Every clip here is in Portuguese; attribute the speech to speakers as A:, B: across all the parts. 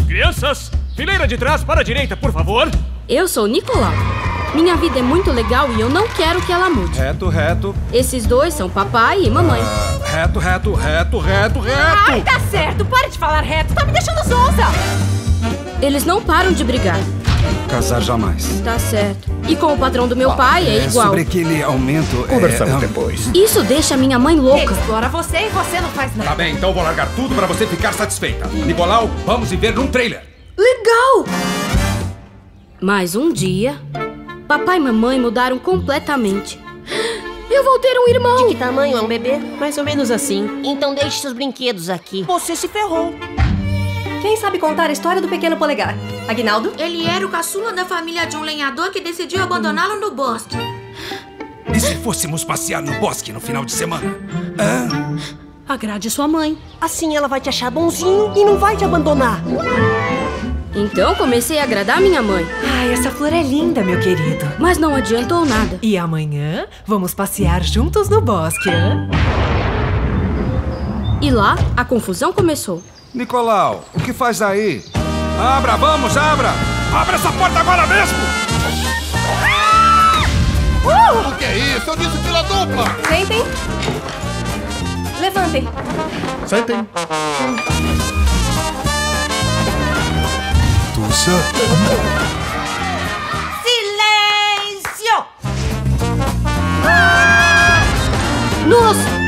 A: Crianças, fileira de trás para a direita, por favor.
B: Eu sou Nicolau. Minha vida é muito legal e eu não quero que ela mude.
C: Reto, reto.
B: Esses dois são papai e mamãe.
C: Reto, reto, reto, reto, reto.
D: Ai, tá certo. Pare de falar reto. Tá me deixando zonza.
B: Eles não param de brigar.
C: Casar jamais.
B: Tá certo. E com o patrão do meu pai é igual.
C: Sobre aquele aumento...
E: Conversamos depois.
B: Isso deixa minha mãe louca.
D: Ele explora você e você não faz nada.
F: Tá bem, então vou largar tudo pra você ficar satisfeita. Nicolau, vamos viver num trailer.
B: Legal! Mas um dia, papai e mamãe mudaram completamente. Eu vou ter um irmão!
G: De que tamanho é um bebê?
H: Mais ou menos assim.
G: Então deixe seus brinquedos aqui.
D: Você se ferrou.
I: Quem sabe contar a história do pequeno polegar? Aguinaldo?
J: Ele era o caçula da família de um lenhador que decidiu abandoná-lo no bosque.
F: E se fôssemos passear no bosque no final de semana?
H: Agrade sua mãe.
G: Assim ela vai te achar bonzinho e não vai te abandonar.
B: Então comecei a agradar minha mãe.
D: Ai, essa flor é linda, meu querido.
B: Mas não adiantou nada.
D: E amanhã vamos passear juntos no bosque, hein?
B: E lá, a confusão começou.
C: Nicolau, o que faz aí?
F: Abra, vamos, abra! Abra essa porta agora mesmo!
E: O que é isso? Eu disse fila dupla!
I: Sentem. Levantem.
E: Sentem. Tussa.
D: Silêncio!
B: Nossa!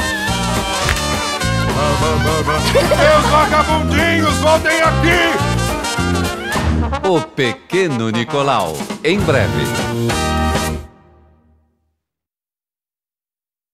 F: Meus vagabundinhos, voltem aqui!
K: O Pequeno Nicolau, em breve.